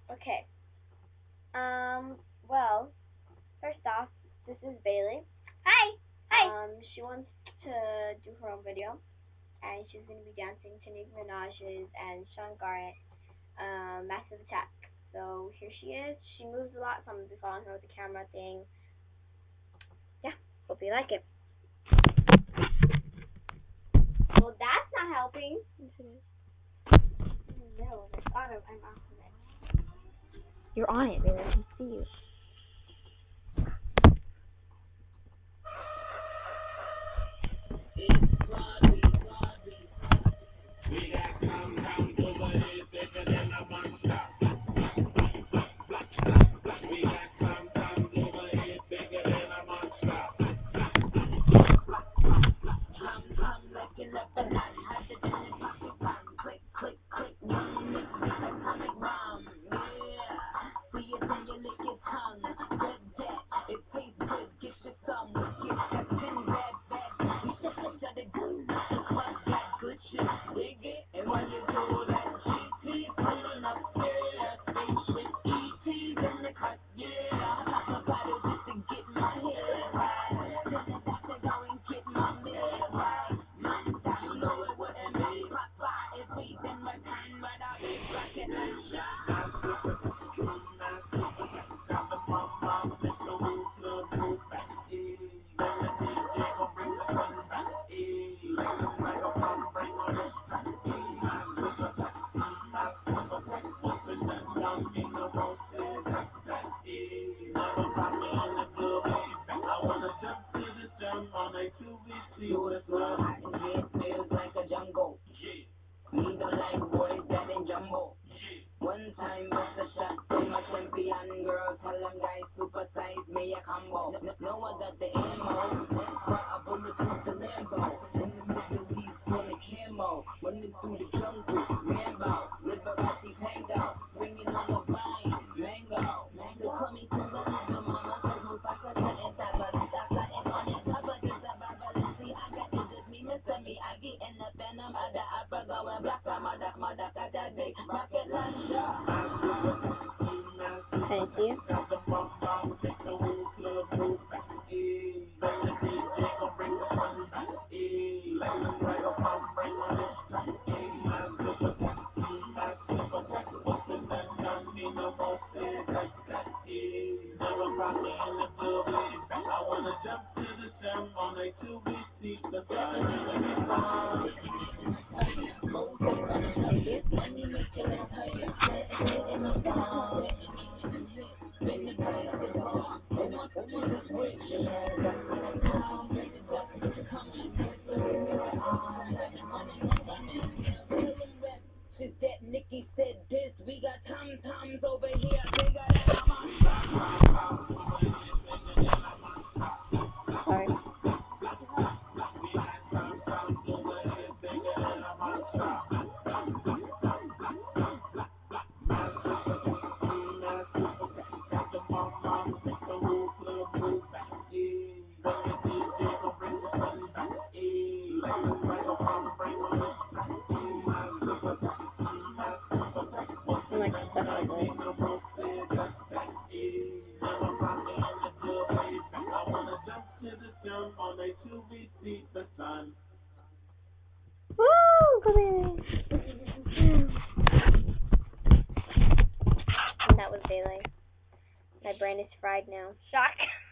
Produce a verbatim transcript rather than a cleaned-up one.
Okay. Um, well, first off, this is Bailey. Hi. Hi. Um, she wants to do her own video, and she's going to be dancing to Nicki Minaj's and Sean Garrett, um, Massive Attack. So here she is. She moves a lot, so I'm going to be following her with the camera thing. Yeah, hope you like it. Well, that's not helping. No, I thought I'm off of it. You're on it, Bailey. I can see you. One time, Mister Shot, I'm a champion girl. Tell them guys, super size me a combo. No, no one got the ammo. But I bullet through the Lambo. In the Middle East, on the camo. Running through the jungle, Rambo. Liberace hangout. Swinging on the vine, mango. Mango coming to the little mama. Cause Mufasa said inside, but it's outside and on it. Cover this up, see, I got this, just me, Mister Me. I get in the venom of the upper going black. Mother, mother, got that big rocket launcher. Can I see you? Sorry. I'm like stuck like this. Woo! Come in. And that was Bailey. My brain is fried now. Shock.